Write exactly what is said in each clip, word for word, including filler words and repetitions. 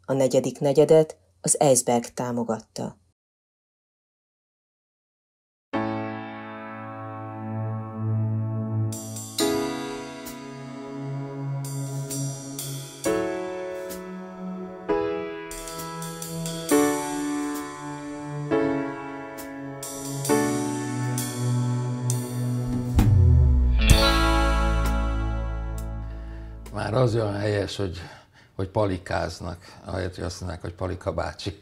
A negyedik negyedet az Iceberg támogatta. Már az olyan helyes, hogy, hogy palikáznak, ahelyett, hogy azt mondják, hogy Palika bácsi.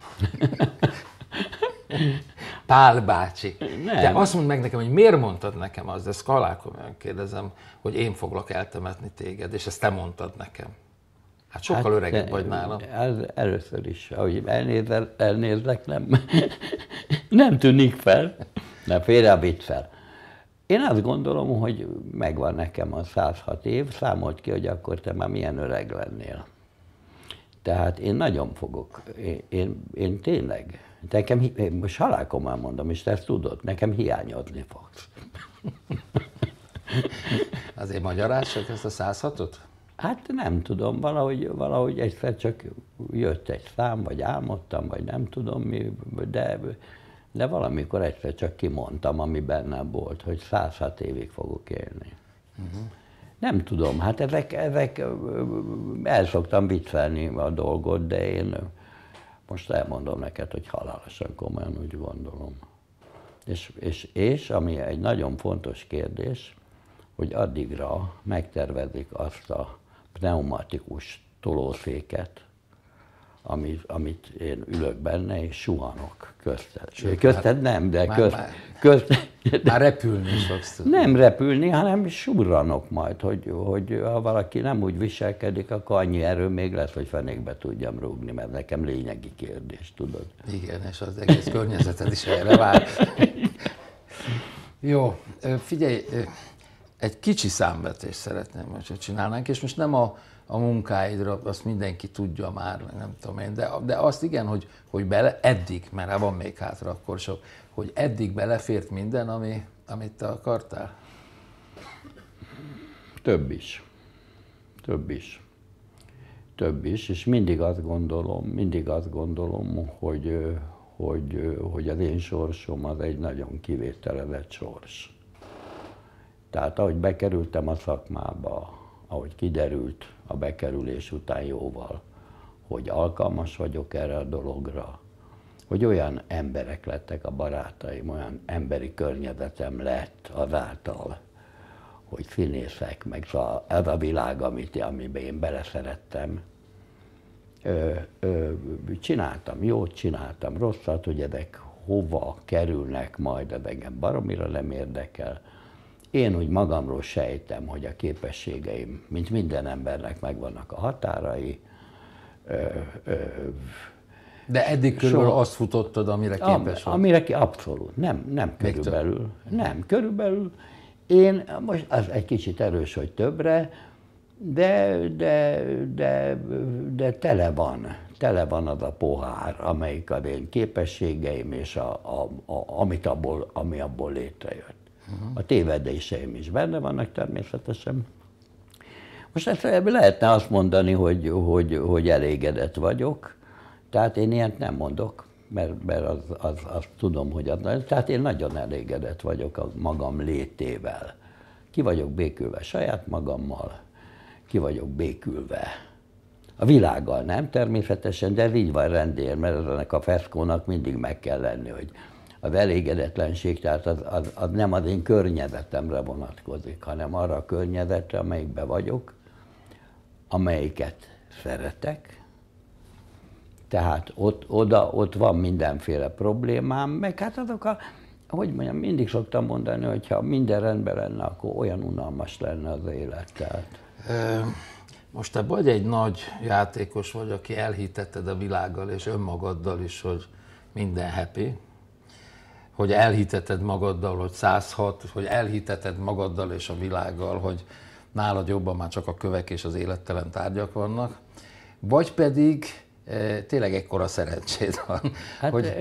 Pál bácsi. Nem. De azt mondd meg nekem, hogy miért mondtad nekem azt, de ezt halálkomolyan kérdezem, hogy én foglak eltemetni téged, és ezt te mondtad nekem. Hát sokkal hát, öregebb vagy nálam. Ez először is, ahogy elnézel, elnézlek, nem, nem tűnik fel, nem félrevitt fel. Én azt gondolom, hogy megvan nekem a száz hat év, számolt ki, hogy akkor te már milyen öreg lennél. Tehát én nagyon fogok, én, én, én tényleg, nekem, én most halálkomolyan mondom, és te ezt tudod, nekem hiányozni fogsz. Azért magyarázsak ezt a száz hatot? Hát nem tudom, valahogy, valahogy egyszer csak jött egy szám, vagy álmodtam, vagy nem tudom mi, de... De valamikor egyszer csak kimondtam, ami bennem volt, hogy száz hat évig fogok élni. Uh-huh. Nem tudom, hát ezek, ezek, el szoktam viccelni a dolgot, de én most elmondom neked, hogy halálosan komolyan úgy gondolom. És, és, és ami egy nagyon fontos kérdés, hogy addigra megtervezik azt a pneumatikus tolószéket, Amit, amit én ülök benne, és suhanok közted. Sőt, közted nem, de már, közt, már, közt, már repülni is fogsz tudni. Nem repülni, hanem surranok majd, hogy, hogy ha valaki nem úgy viselkedik, akkor annyi erő még lesz, hogy fenékbe tudjam rúgni, mert nekem lényegi kérdés, tudod. Igen, és az egész környezeted is erre vár. Jó, figyelj, egy kicsi számvetést szeretném, hogy csinálnánk, és most nem a a munkáidra, azt mindenki tudja már, nem tudom én, de, de azt igen, hogy, hogy bele, eddig, mert ha van még hátra, akkor sok, hogy eddig belefért minden, ami, amit te akartál? Több is. Több is. Több is, és mindig azt gondolom, mindig azt gondolom, hogy, hogy, hogy az én sorsom az egy nagyon kivételezett sors. Tehát ahogy bekerültem a szakmába, ahogy kiderült a bekerülés után jóval, hogy alkalmas vagyok erre a dologra, hogy olyan emberek lettek a barátaim, olyan emberi környezetem lett azáltal, hogy színészek, meg ez a világ, amit, amiben én beleszerettem. Ö, ö, csináltam jót, csináltam rosszat, hogy ezek hova kerülnek majd, ez engem baromira nem érdekel. Én úgy magamról sejtem, hogy a képességeim, mint minden embernek megvannak a határai. Ö, ö, De eddig körülbelül so, azt futottad, amire képes vagy? Amire abszolút, nem, nem körülbelül. Nem, körülbelül. Én, most az egy kicsit erős, hogy többre, de, de, de, de tele van, tele van az a pohár, amelyik az én képességeim és a, a, a, amit abból, ami abból létrejött. Uh-huh. A tévedéseim is benne vannak természetesen. Most ezt lehetne azt mondani, hogy, hogy, hogy elégedett vagyok, tehát én ilyet nem mondok, mert, mert az, az, azt tudom, hogy az, tehát én nagyon elégedett vagyok a magam létével. Ki vagyok békülve saját magammal, ki vagyok békülve a világgal, nem természetesen, de ez így van rendjén, mert ennek a feszkónak mindig meg kell lenni, hogy az elégedetlenség, tehát az, az, az nem az én környezetemre vonatkozik, hanem arra a környezetre, amelyikben vagyok, amelyiket szeretek. Tehát ott, oda, ott van mindenféle problémám, meg hát azok a, hogy mondjam, mindig szoktam mondani, hogy ha minden rendben lenne, akkor olyan unalmas lenne az élet. Tehát. Most te vagy egy nagy játékos vagy, aki elhitetted a világgal és önmagaddal is, hogy minden happy, hogy elhiteted magaddal, hogy száz hat, hogy elhiteted magaddal és a világgal, hogy nálad jobban már csak a kövek és az élettelen tárgyak vannak, vagy pedig e, tényleg ekkora szerencséd van. Hát hogy...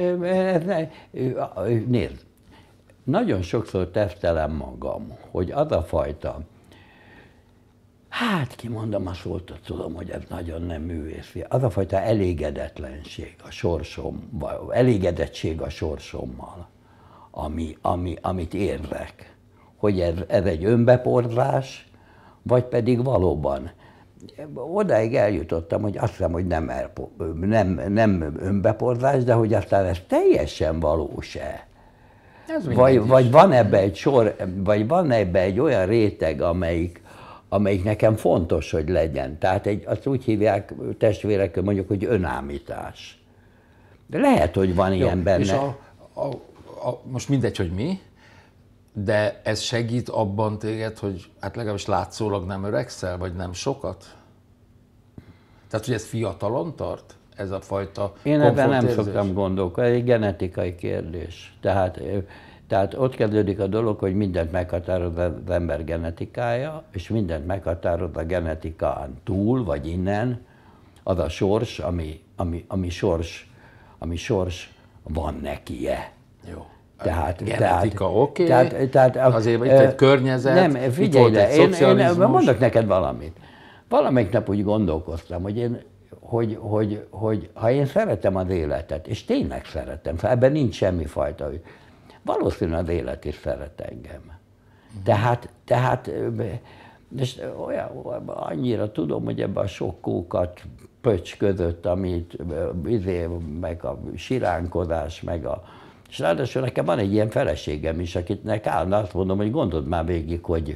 nézd, nagyon sokszor tesztelem magam, hogy az a fajta Hát kimondom a szót, tudom, hogy ez nagyon nem művészi. Az a fajta elégedetlenség a sorsom, vagy elégedettség a sorsommal, ami, ami, amit érzek. Hogy ez, ez egy önbeporzás, vagy pedig valóban. Odáig eljutottam, hogy azt hiszem, hogy nem, nem, nem önbeporzás, de hogy aztán ez teljesen valós-e. Vagy, vagy van ebbe egy sor, vagy van ebbe egy olyan réteg, amelyik, amelyik nekem fontos, hogy legyen. Tehát egy, azt úgy hívják testvérek, mondjuk, hogy önállítás. De lehet, hogy van ilyen Jó, benne. És a, a, a, most mindegy, hogy mi, de ez segít abban téged, hogy hát legalábbis látszólag nem öregszel, vagy nem sokat? Tehát, hogy ez fiatalon tart? Ez a fajta Én ebben nem komfortérzés? szoktam gondolkodni, ez egy genetikai kérdés. Tehát, tehát ott kezdődik a dolog, hogy mindent meghatároz az ember genetikája, és mindent meghatároz a genetikán túl, vagy innen, az a sors, ami, ami, ami sors, ami sors van neki-e. Jó. Tehát, Genetika, oké, okay. tehát, tehát, azért itt egy környezet, nem, figyelj, itt volt egy én, szocializmus. Én mondok neked valamit. Valamelyik nap úgy gondolkoztam, hogy, én, hogy, hogy, hogy ha én szeretem az életet, és tényleg szeretem, ebben nincs semmi fajta, hogy valószínűleg az élet is szeret engem. Tehát, tehát és olyan, annyira tudom, hogy ebben a sok kókat pöcs között, amit izé, meg a siránkozás, meg a... És ráadásul nekem van egy ilyen feleségem is, akitnek állna, azt mondom, hogy gondold már végig, hogy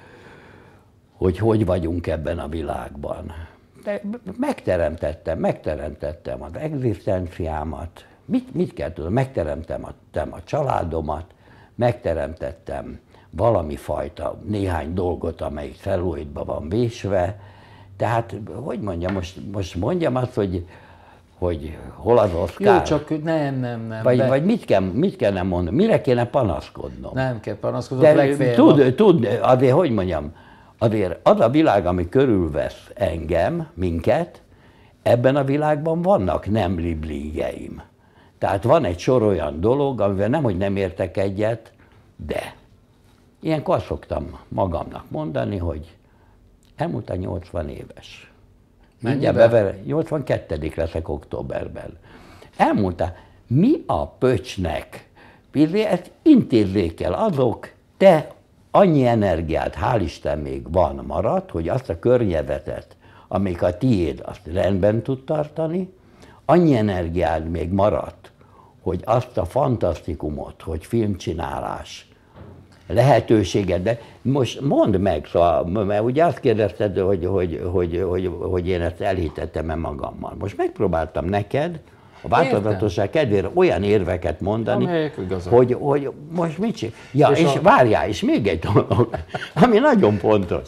hogy hogy vagyunk ebben a világban. De megteremtettem, megteremtettem az egzisztenciámat, mit, mit kell tudom, megteremtem a, a családomat, megteremtettem valami fajta, néhány dolgot, amelyik celluloidba van vésve, tehát, hogy mondjam, most, most mondjam azt, hogy hogy hol az Oszkár? Jó, csak nem, nem, nem. Vagy, de... vagy mit, kell, mit kellene mondani? Mire kéne panaszkodnom? Nem kell panaszkodnom, legfeljebb. Tud, tud, azért, hogy mondjam, azért az a világ, ami körülvesz engem, minket, ebben a világban vannak nem liblingjeim. Tehát van egy sor olyan dolog, amivel nem, hogy nem értek egyet, de ilyenkor azt szoktam magamnak mondani, hogy elmúlt a nyolcvan éves. Mindjárt bever, nyolcvankettő leszek októberben. Elmúltál, mi a pöcsnek? Ezt intézzék el azok, te annyi energiát, hál' Isten még van maradt, hogy azt a környezetet, amelyik a tiéd, azt rendben tud tartani, annyi energiád még maradt, hogy azt a fantasztikumot, hogy filmcsinálás, lehetőséged, de most mondd meg, szóval, mert ugye azt kérdezted, hogy, hogy, hogy, hogy, hogy én ezt elhitettem-e magammal. Most megpróbáltam neked a változatosság kedvére olyan érveket mondani, hogy, hogy most mit csinál. Ja, és, és a... várjál, és még egy dolog, ami nagyon fontos.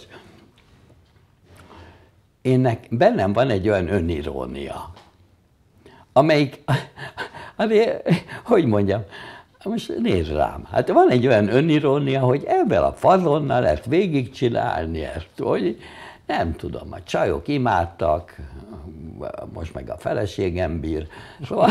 Énnek bennem van egy olyan önirónia, amelyik, azért, hogy mondjam, most nézd rám, hát van egy olyan önirónia, hogy ebben a fazonnal ezt végigcsinálni, ezt, hogy nem tudom, a csajok imádtak, most meg a feleségem bír, szóval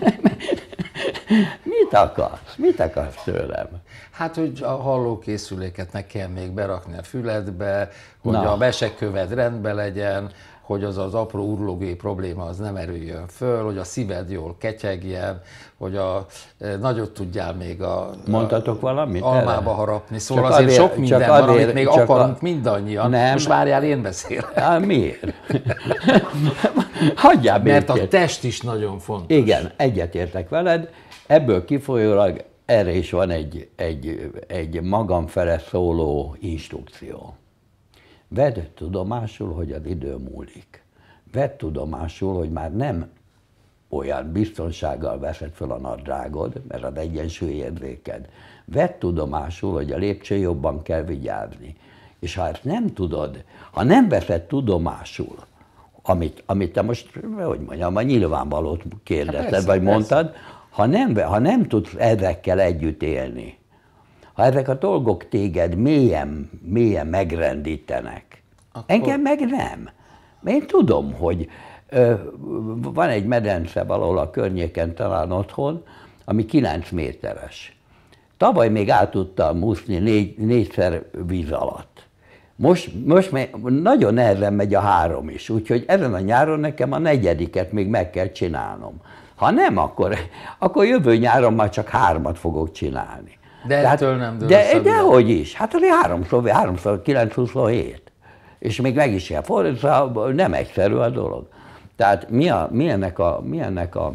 mit akarsz? Mit akarsz tőlem? Hát, hogy a hallókészüléket ne kell még berakni a füledbe, hogy Na. a meseköved rendben legyen, hogy az az apró urlógé probléma az nem erüljön föl, hogy a szíved jól ketyegjen, hogy a, nagyot tudjál még a, Mondhatok valamit almába erre? harapni. Szóval Csak azért azért- sok minden csak van, azért- amit még csak akarunk a- mindannyian. Nem. Most várjál, én beszélek. Á, miért? Hagyjál Mert a békét. test is nagyon fontos. Igen, egyetértek veled, ebből kifolyólag erre is van egy, egy, egy magam fele szóló instrukció. Vedd tudomásul, hogy az idő múlik. Vedd tudomásul, hogy már nem olyan biztonsággal veszed fel a nadrágod, mert az egyensúlyérzéked. Vedd tudomásul, hogy a lépcső jobban kell vigyázni. És ha ezt nem tudod, ha nem veszed tudomásul, amit, amit te most, hogy mondjam, a nyilvánvalót kérdezted, Hát persze, vagy persze. mondtad, ha nem, ha nem tudsz ezekkel együtt élni, ha ezek a dolgok téged mélyen, mélyen megrendítenek, Akkor- engem meg nem. Én tudom, hogy ö, van egy medence valahol a környéken, talán otthon, ami kilenc méteres. Tavaly még át tudtam úszni négy, négyszer víz alatt. Most, most nagyon nehezen megy a három is, úgyhogy ezen a nyáron nekem a negyediket még meg kell csinálnom. Ha nem, akkor, akkor jövő nyáron már csak hármat fogok csinálni. De Tehát, ettől nem dől De, de hogy is, hát azért háromszor, háromszor kilenc huszonhét. És még meg is kell fordítani, nem egyszerű a dolog. Tehát mi, a, mi, ennek a, mi ennek a,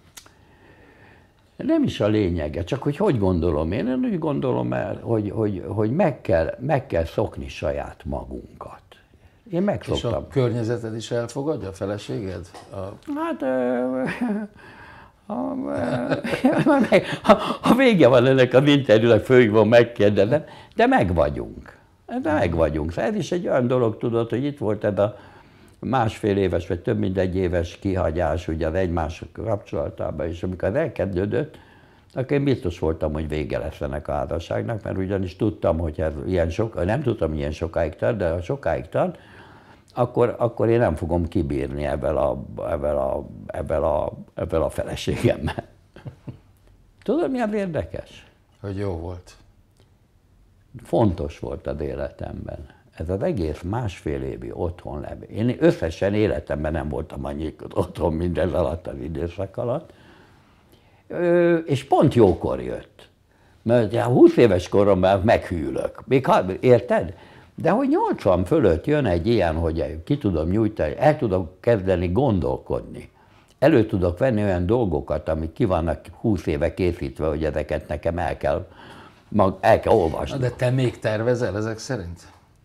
nem is a lényege, csak hogy hogy gondolom én, én úgy gondolom el, hogy, hogy, hogy meg, kell, meg kell szokni saját magunkat. Én megszoktam. És a környezeted is elfogadja, a feleséged? A... Hát, ha vége van ennek az interjúnak, főhívom, megkérdezem, de meg vagyunk. De meg vagyunk. Szóval ez is egy olyan dolog, tudod, hogy itt volt ez a másfél éves, vagy több mint egy éves kihagyás ugye az egymás kapcsolatában, és amikor az elkezdődött, akkor én biztos voltam, hogy vége lesz ennek a házasságnak, mert ugyanis tudtam, hogy ez ilyen sok, nem tudtam, hogy ilyen sokáig tart, de ha sokáig tart, akkor, akkor én nem fogom kibírni ebben a, ebben a, ebben a, ebben a feleségemmel. Tudod, mi az érdekes? Hogy jó volt. Fontos volt az életemben. Ez az egész másfél évi otthon levő. Én összesen életemben nem voltam annyi otthon mindez alatt az időszak alatt. Ö, és pont jókor jött. Mert húsz éves koromban meghűlök. Még, érted? De hogy nyolcvan fölött jön egy ilyen, hogy ki tudom nyújtani, el tudok kezdeni gondolkodni. Elő tudok venni olyan dolgokat, amik ki vannak húsz éve készítve, hogy ezeket nekem el kell, mag, el kell olvasni. De te még tervezel ezek szerint?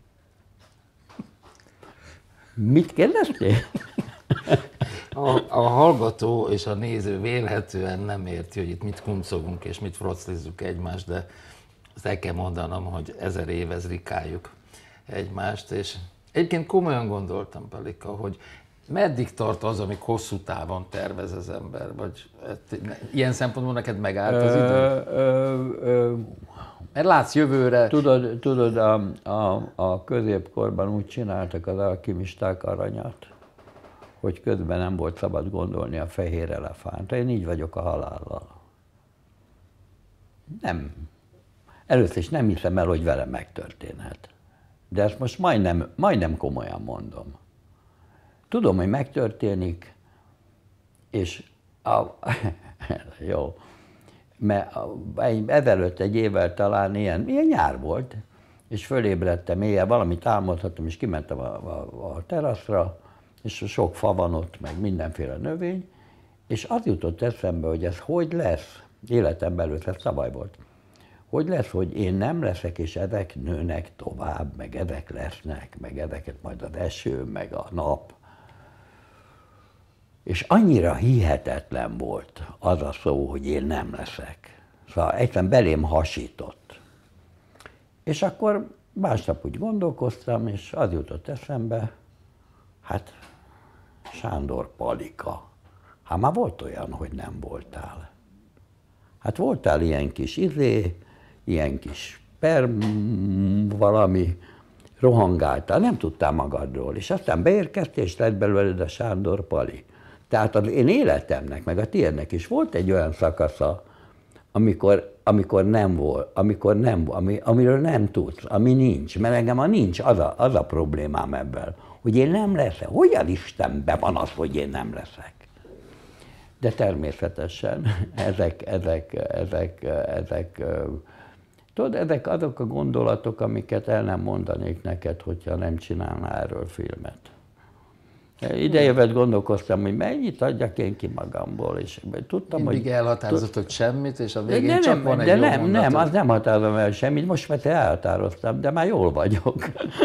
Mit kérdeztél? A, a hallgató és a néző vélhetően nem érti, hogy itt mit kuncogunk és mit froclizzuk egymást, de azt el kell mondanom, hogy ezer éve rikáljuk egymást, és egyébként komolyan gondoltam, Palika, hogy meddig tart az, amíg hosszú távon tervez az ember, vagy ilyen szempontból neked megállt az idő? Ö, ö, ö, Mert látsz jövőre... Tudod, tudod a, a, a középkorban úgy csináltak az alkimisták aranyat, hogy közben nem volt szabad gondolni a fehér elefántra. Én így vagyok a halállal. Nem. Először is nem hiszem el, hogy velem megtörténhet. De ezt most majdnem, majdnem komolyan mondom. Tudom, hogy megtörténik, és a, jó, mert ezelőtt egy évvel talán ilyen, ilyen nyár volt, és fölébredtem éjjel, valamit álmodhattam, és kimentem a, a, a teraszra, és sok fa van ott, meg mindenféle növény, és az jutott eszembe, hogy ez hogy lesz, életemben előtt ez szabály volt, hogy lesz, hogy én nem leszek, és ezek nőnek tovább, meg ezek lesznek, meg ezeket majd az eső, meg a nap. És annyira hihetetlen volt az a szó, hogy én nem leszek. Szóval egyszerűen belém hasított. És akkor másnap úgy gondolkoztam, és az jutott eszembe, hát Sándor Palika, hát már volt olyan, hogy nem voltál. Hát voltál ilyen kis izé, ilyen kis per valami, rohangáltál, nem tudtál magadról, és aztán beérkeztél, és lett belőled a Sándor Pali. Tehát az én életemnek, meg a tiédnek is volt egy olyan szakasza, amikor, amikor nem volt, amikor nem, ami, amiről nem tudsz, ami nincs, mert engem a nincs, az a, az a problémám ebben, hogy én nem leszek. Hogyan Istenben van az, hogy én nem leszek? De természetesen ezek, ezek, ezek, ezek, tudod, ezek azok a gondolatok, amiket el nem mondanék neked, hogyha nem csinálnál erről filmet. Idejövet gondolkoztam, hogy mennyit adjak én ki magamból, és tudtam, Mindig hogy... elhatározott, hogy semmit, és a végén de csak nem, van de egy jó nem, mondatod. nem, az nem határozom el semmit, most már te elhatároztam, de már jól vagyok.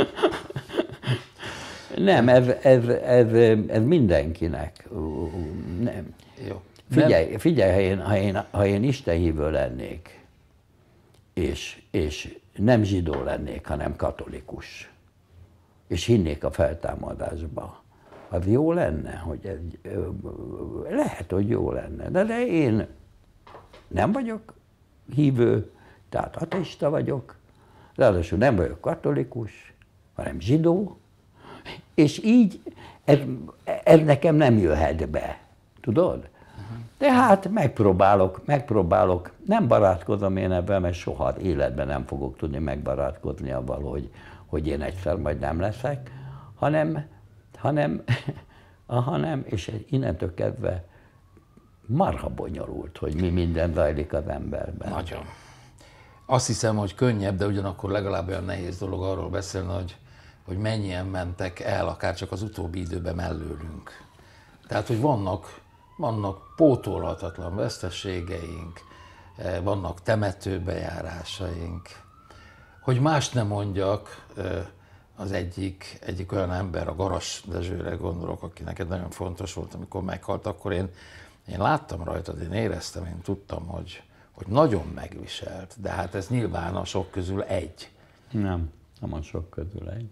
Nem, ez, ez, ez, ez mindenkinek. Nem. Jó. Figyelj, figyelj ha, én, ha, én, ha én istenhívő lennék, és, és nem zsidó lennék, hanem katolikus, és hinnék a feltámadásba, az jó lenne, hogy ez, lehet, hogy jó lenne, de, de én nem vagyok hívő, tehát ateista vagyok, ráadásul nem vagyok katolikus, hanem zsidó, és így ez, ez nekem nem jöhet be, tudod? Tehát megpróbálok, megpróbálok, nem barátkozom én ebben, mert soha életben nem fogok tudni megbarátkozni avval, hogy, hogy én egyszer majd nem leszek, hanem, hanem, hanem és innentől kezdve marha bonyolult, hogy mi minden zajlik az emberben. Nagyon. Azt hiszem, hogy könnyebb, de ugyanakkor legalább olyan nehéz dolog arról beszélni, hogy, hogy mennyien mentek el, akár csak az utóbbi időben mellőlünk. Tehát, hogy vannak, vannak pótolhatatlan veszteségeink, vannak temetőbejárásaink. Hogy mást nem mondjak, az egyik, egyik olyan ember, a Garas Dezsőre gondolok, aki neked nagyon fontos volt, amikor meghalt, akkor én, én láttam rajtad, én éreztem, én tudtam, hogy, hogy nagyon megviselt, de hát ez nyilván a sok közül egy. Nem, nem a sok közül egy.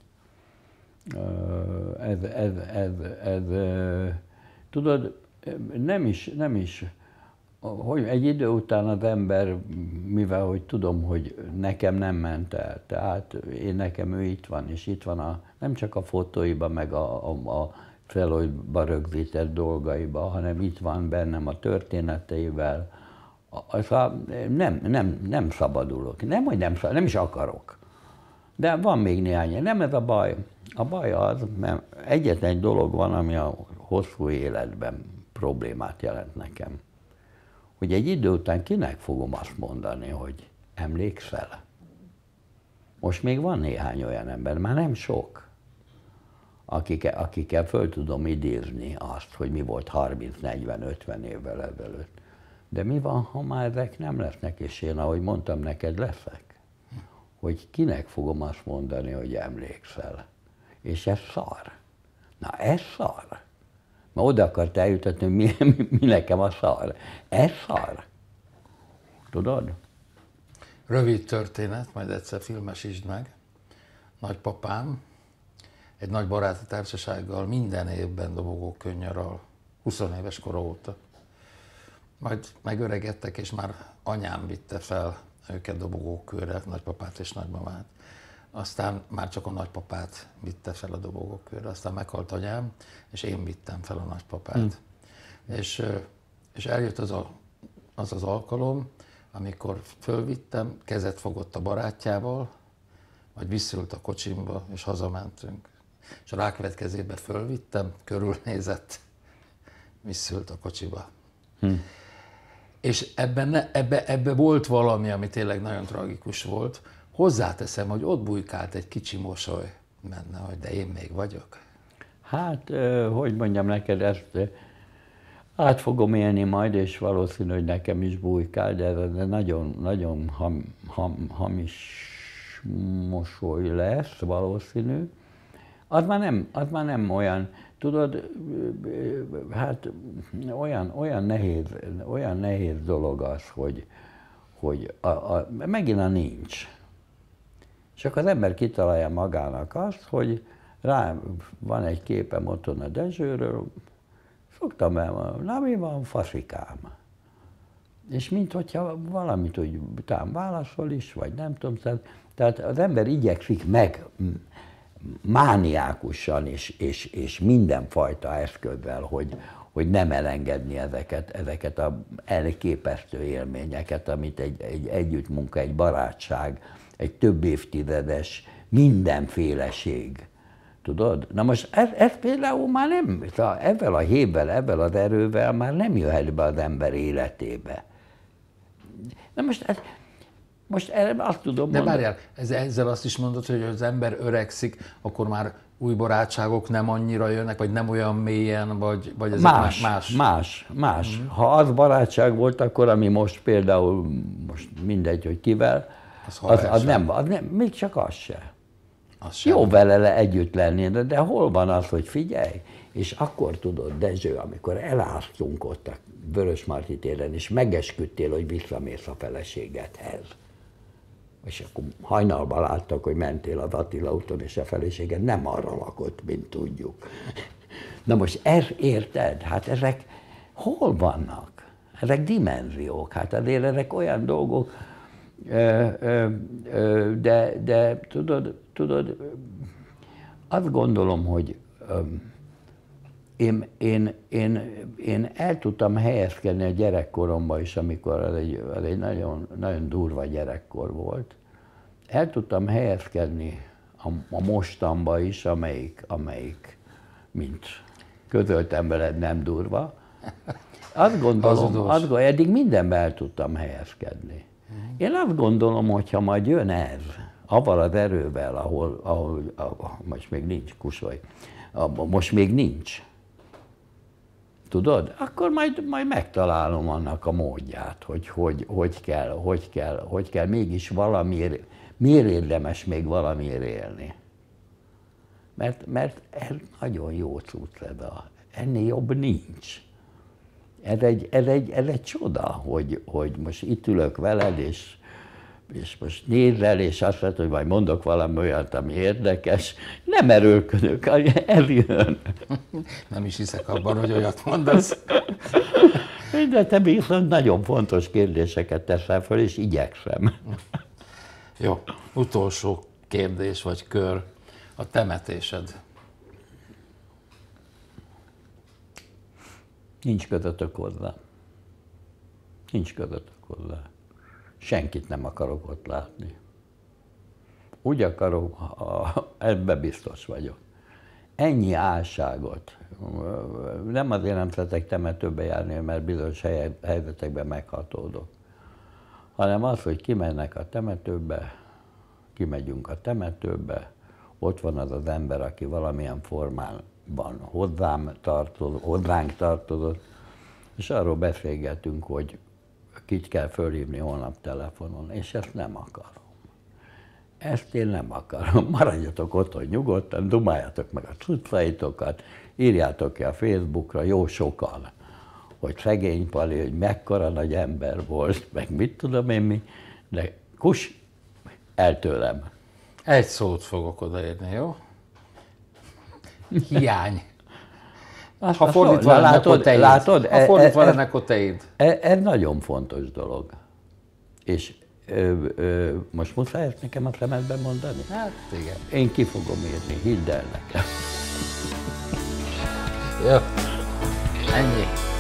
Ez, ez, ez, ez, tudod, nem is, nem is, hogy egy idő után az ember, mivel hogy tudom, hogy nekem nem ment el, tehát én nekem ő itt van, és itt van a, nem csak a fotóiban, meg a, a, a celluloidba rögzített dolgaiba, hanem itt van bennem a történeteivel. Az a, nem, nem, nem szabadulok, nem, hogy nem, nem is akarok. De van még néhány, nem ez a baj. A baj az, mert egyetlen egy dolog van, ami a hosszú életben problémát jelent nekem. Hogy egy idő után kinek fogom azt mondani, hogy emlékszel? Most még van néhány olyan ember, már nem sok, akikkel, akikkel föl tudom idézni azt, hogy mi volt harminc, negyven, ötven évvel ezelőtt. De mi van, ha már ezek nem lesznek, és én, ahogy mondtam, neked leszek? Hogy kinek fogom azt mondani, hogy emlékszel? És ez szar. Na ez szar. Mert oda akart eljutatni, hogy mi, mi, mi nekem a szar. Ez szar. Tudod? Rövid történet, majd egyszer filmesítsd meg. Nagypapám egy nagy baráti társasággal minden évben dobogó könnyarral, húsz éves kora óta. Majd megöregedtek, és már anyám vitte fel őket dobogókőre, nagypapát és nagymamát. Aztán már csak a nagypapát vitte fel a dobogókőre, aztán meghalt anyám, és én vittem fel a nagypapát. Hmm. És, és eljött az, a, az az alkalom, amikor fölvittem, kezet fogott a barátjával, majd visszült a kocsimba, és hazamentünk. És a rákövetkezőben fölvittem, körülnézett, visszült a kocsiba. Hmm. És ebben, ne, ebbe, ebbe volt valami, ami tényleg nagyon tragikus volt. Hozzáteszem, hogy ott bujkált egy kicsi mosoly benne, hogy de én még vagyok. Hát, hogy mondjam neked, ezt át fogom élni majd, és valószínű, hogy nekem is bujkál, de ez nagyon, nagyon ham, ham, hamis mosoly lesz valószínű. Az már nem, az már nem olyan, tudod, hát olyan, olyan, nehéz, olyan nehéz dolog az, hogy, hogy a, a, megint a nincs. Csak az ember kitalálja magának azt, hogy rá van egy képem otthon a Dezsőről, szoktam elmondani, na mi van, faszikám. És minthogyha valamit úgy tám válaszol is, vagy nem tudom, tehát az ember igyekszik meg mániákusan és, és, és mindenfajta eszközzel, hogy, hogy nem elengedni ezeket, ezeket az elképesztő élményeket, amit egy, egy együttmunka, egy barátság, egy több évtizedes mindenféleség. Tudod? Na most ez, ez például már nem, ezzel a hévvel, ezzel az erővel már nem jöhet be az ember életébe. Na most, ez, most erre azt tudom De mondani. várjál, ezzel azt is mondod, hogy az ember öregszik, akkor már új barátságok nem annyira jönnek, vagy nem olyan mélyen, vagy, vagy ezek más, más? Más, más. Mm. Ha az barátság volt, akkor ami most például, most mindegy, hogy kivel, az, az, az, nem, az nem, még csak az se. Az jó vele le együtt lenni, de, de hol van az, hogy figyelj, és akkor tudod, Dezső, amikor eláztunk ott a Vörösmarty téren, és megesküdtél, hogy visszamész a feleségedhez. És akkor hajnalban láttak, hogy mentél az Attila úton, és a feleséged nem arra lakott, mint tudjuk. Na most ez érted? Hát ezek hol vannak? Ezek dimenziók, hát azért ezek olyan dolgok, de, de tudod, tudod, azt gondolom, hogy én, én, én, én el tudtam helyezkedni a gyerekkoromban is, amikor az egy, az egy nagyon, nagyon durva gyerekkor volt. El tudtam helyezkedni a, a mostamba is, amelyik, amelyik, mint közöltem veled, nem durva. Azt gondolom, azt gondolom, eddig mindenben el tudtam helyezkedni. Én azt gondolom, hogy ha majd jön ez, avval az erővel, ahol, ahol, ahol most még nincs, kusolj, most még nincs, tudod, akkor majd, majd megtalálom annak a módját, hogy hogy, hogy, kell, hogy, kell, hogy kell mégis valamiért, miért érdemes még valamiért élni. Mert, mert ez nagyon jó cucc, ennél jobb nincs. Ez egy, ez egy, ez egy csoda, hogy, hogy most itt ülök veled, és, és most nézel, és azt mondod, hogy majd mondok valami olyat, ami érdekes. Nem erőlködök, ez jön. Nem is hiszek abban, hogy olyat mondasz. De te viszont nagyon fontos kérdéseket teszel fel, és igyekszem. Jó, utolsó kérdés vagy kör, a temetésed. Nincs kötöttök hozzá. Nincs kötöttök hozzá. Senkit nem akarok ott látni. Úgy akarok, ebben biztos vagyok. Ennyi álságot. Nem azért nem szeretek temetőbe járni, mert bizonyos helyzetekben meghatódok. Hanem az, hogy kimennek a temetőbe, kimegyünk a temetőbe, ott van az az ember, aki valamilyen formában hozzám tartozott, hozzánk tartozott, és arról beszélgetünk, hogy kit kell fölhívni holnap telefonon, és ezt nem akarom. Ezt én nem akarom. Maradjatok otthon nyugodtan, dumáljatok meg a cuccaitokat, írjátok ki a Facebookra jó sokan, hogy szegény Pali, hogy mekkora nagy ember volt, meg mit tudom én mi, de kus, el tőlem. Egy szót fogok odaérni, jó? Hiány. Ha fordítva lenne, akkor te látod, Ha fordítva lenne, akkor te id. Ez nagyon fontos dolog. És ö, ö, most muszáj ezt nekem a szemedben mondani? Hát igen. Én ki fogom írni, hidd el nekem. Jó. Ennyi.